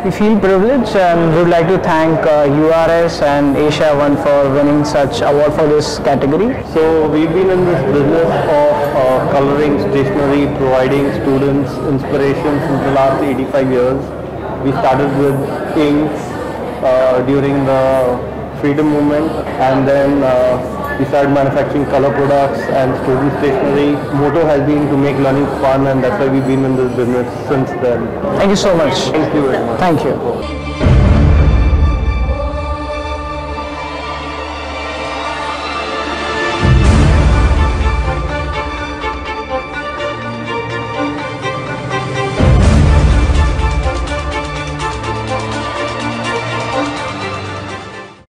We feel privileged and would like to thank URS and Asia One for winning such award for this category. So we've been in this business of coloring stationery, providing students inspiration since the last 85 years. We started with inks during the freedom movement, and then we started manufacturing color products and student stationery. Motto has been to make learning fun, and that's why we've been in this business since then. Thank you so much. Thank you very much. Thank you.